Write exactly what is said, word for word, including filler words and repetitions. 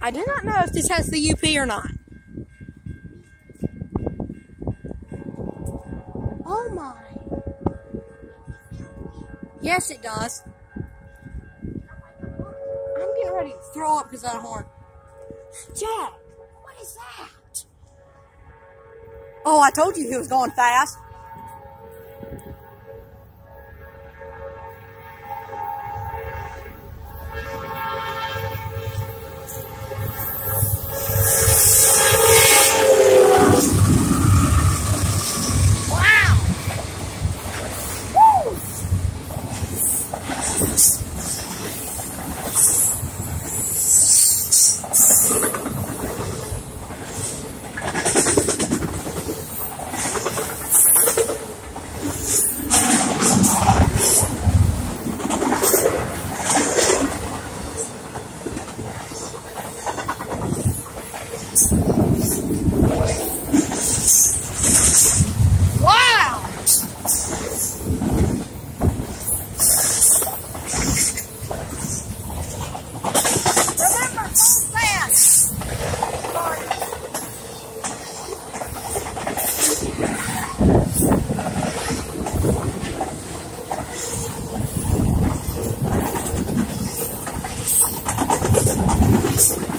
I do not know if this has the U P or not. Oh my. Yes, it does. I'm getting ready to throw up because of that horn. Jack, what is that? Oh, I told you he was going fast. Wow! Remember, go fast! Sorry.